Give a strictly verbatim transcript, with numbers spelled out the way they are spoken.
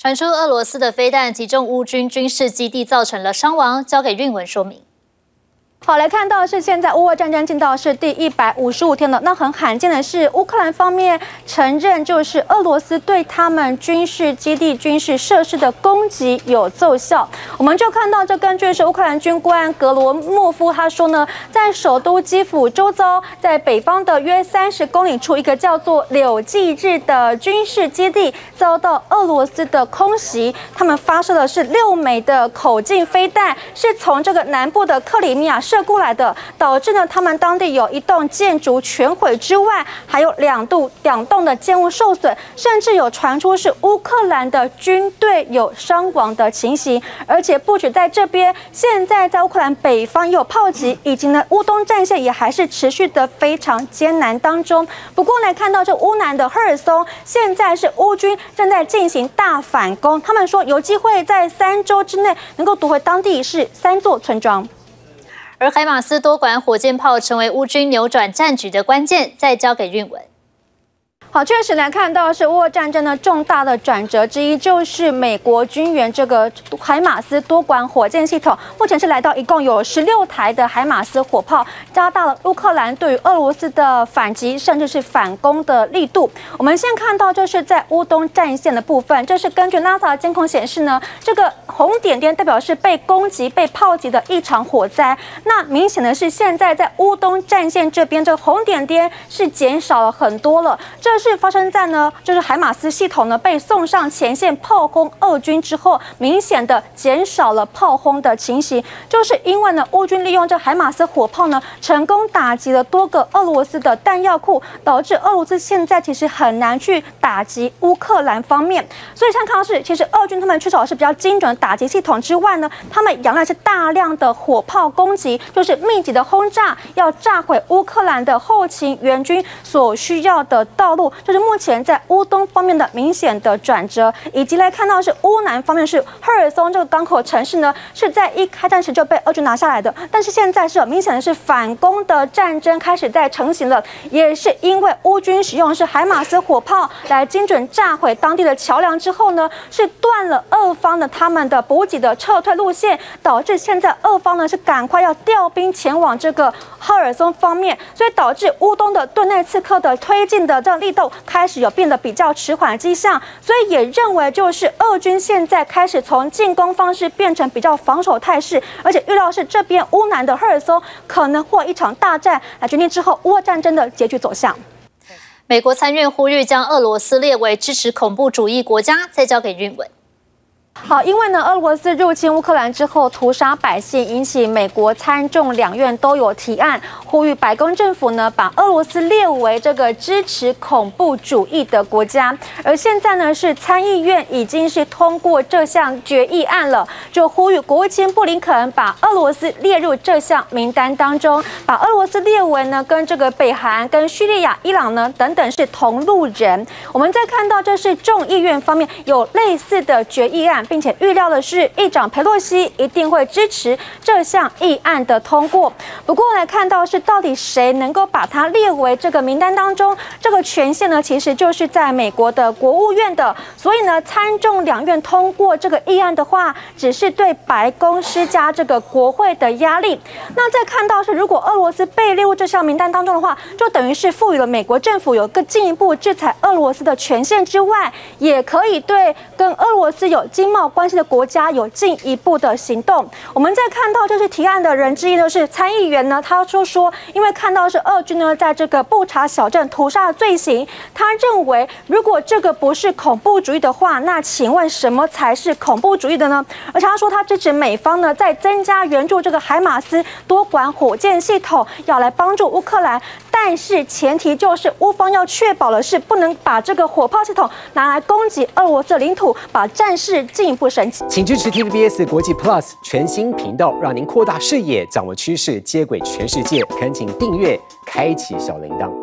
传出俄罗斯的飞弹击中乌军军事基地，造成了伤亡，交给韵文说明。 好，来看到是现在乌俄战争进到是第一百五十五天了。那很罕见的是，乌克兰方面承认，就是俄罗斯对他们军事基地、军事设施的攻击有奏效。我们就看到，这根据是乌克兰军官格罗莫夫他说呢，在首都基辅周遭，在北方的约三十公里处，一个叫做柳季日的军事基地遭到俄罗斯的空袭，他们发射的是六枚的口径飞弹，是从这个南部的克里米亚 射过来的，导致呢他们当地有一栋建筑全毁之外，还有两栋两栋的建物受损，甚至有传出是乌克兰的军队有伤亡的情形。而且不止在这边，现在在乌克兰北方也有炮击，以及呢乌东战线也还是持续的非常艰难当中。不过呢，看到这乌南的赫尔松，现在是乌军正在进行大反攻，他们说有机会在三周之内能够夺回当地是三座村庄。 而海马斯多管火箭炮成为乌军扭转战局的关键，再交给韵文。 好，确实来看到是乌俄战争的重大的转折之一，就是美国军援这个海马斯多管火箭系统，目前是来到一共有十六台的海马斯火炮，加大了乌克兰对于俄罗斯的反击甚至是反攻的力度。我们先看到就是在乌东战线的部分，这是根据 NASA 的监控显示呢，这个红点点代表是被攻击、被炮击的一场火灾。那明显的是，现在在乌东战线这边，这个红点点是减少了很多了。这 是发生在呢，就是海马斯系统呢被送上前线炮轰俄军之后，明显的减少了炮轰的情形，就是因为呢，乌军利用这海马斯火炮呢，成功打击了多个俄罗斯的弹药库，导致俄罗斯现在其实很难去打击乌克兰方面。所以像看到是，其实俄军他们缺少的是比较精准的打击系统之外呢，他们仰赖是大量的火炮攻击，就是密集的轰炸，要炸毁乌克兰的后勤援军所需要的道路。 就是目前在乌东方面的明显的转折，以及来看到是乌南方面是赫尔松这个港口城市呢，是在一开战时就被俄军拿下来的，但是现在是有明显的是反攻的战争开始在成型了，也是因为乌军使用的是海马斯火炮来精准炸毁当地的桥梁之后呢，是断了俄方的他们的补给的撤退路线，导致现在俄方呢是赶快要调兵前往这个赫尔松方面，所以导致乌东的顿内刺客的推进的这力度 开始有变得比较迟缓的迹象，所以也认为就是俄军现在开始从进攻方式变成比较防守态势，而且预料是这边乌南的赫尔松可能会一场大战来决定之后乌俄战争的结局走向。 美国参院呼吁将俄罗斯列为支持恐怖主义国家，再交给韵文。 好，因为呢，俄罗斯入侵乌克兰之后屠杀百姓，引起美国参众两院都有提案，呼吁白宫政府呢把俄罗斯列为这个支持恐怖主义的国家。而现在呢，是参议院已经是通过这项决议案了，就呼吁国务卿布林肯把俄罗斯列入这项名单当中，把俄罗斯列为呢跟这个北韩、跟叙利亚、伊朗呢等等是同路人。我们再看到，这是众议院方面有类似的决议案。 并且预料的是，议长佩洛西一定会支持这项议案的通过。不过来看到是到底谁能够把它列为这个名单当中，这个权限呢，其实就是在美国的国务院的。所以呢，参众两院通过这个议案的话，只是对白宫施加这个国会的压力。那再看到是，如果俄罗斯被列入这项名单当中的话，就等于是赋予了美国政府有更进一步制裁俄罗斯的权限之外，也可以对跟俄罗斯有经贸 关系的国家有进一步的行动。我们再看到，就是提案的人之一呢是参议员呢，他就说，因为看到是俄军呢在这个布查小镇屠杀的罪行，他认为如果这个不是恐怖主义的话，那请问什么才是恐怖主义的呢？而且他说他支持美方呢在增加援助这个海马斯多管火箭系统，要来帮助乌克兰，但是前提就是乌方要确保的是不能把这个火炮系统拿来攻击俄罗斯的领土，把战事进一步升级。 请支持 T V B S 国际 Plus 全新频道，让您扩大视野，掌握趋势，接轨全世界。恳请订阅，开启小铃铛。